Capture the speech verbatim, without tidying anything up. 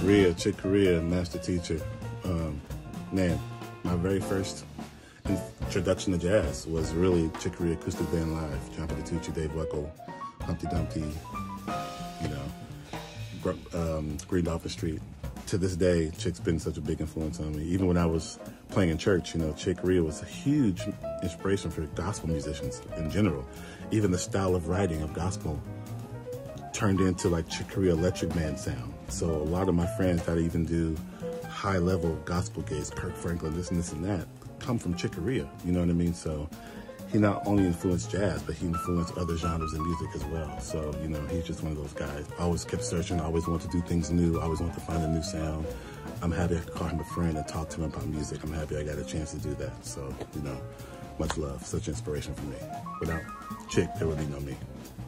Corea, Chick Corea, master teacher. Um, man, my very first introduction to jazz was really Chick Corea Acoustic Band Live. John Petitucci, Dave Weckl, Humpty Dumpty, you know, um, Green Dolphin Street. To this day, Chick's been such a big influence on me. Even when I was playing in church, you know, Chick Corea was a huge inspiration for gospel musicians in general. Even the style of writing of gospel turned into like Chick Corea Electric Band sound. So a lot of my friends that even do high-level gospel gigs, Kirk Franklin, this and this and that, come from Chick Corea, you know what I mean? So he not only influenced jazz, but he influenced other genres of music as well. So, you know, he's just one of those guys. Always kept searching, always wanted to do things new, always wanted to find a new sound. I'm happy I could call him a friend and talk to him about music. I'm happy I got a chance to do that. So, you know, much love, such inspiration for me. Without Chick, there would be no me.